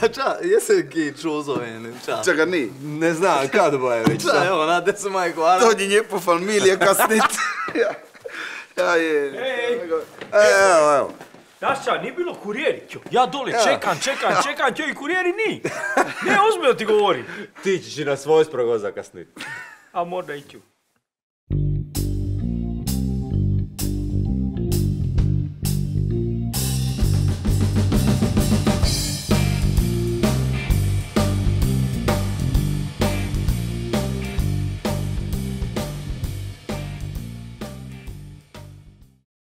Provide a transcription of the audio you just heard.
Ča, jesi ki čuo zoveni? Čakaj, ni. Ne znam, kad bo je već. Ča, evo, na desu majko, ali... To nje po familije kasnit. Ja je. Evo. Dašća, nije bilo kurijeri, kjo. Ja dole čekam, kjo i kurijeri ni. Ne, ozbiljno ti govori. Ti ćeš i na svoj sprogo zakasniti. A možda i ću.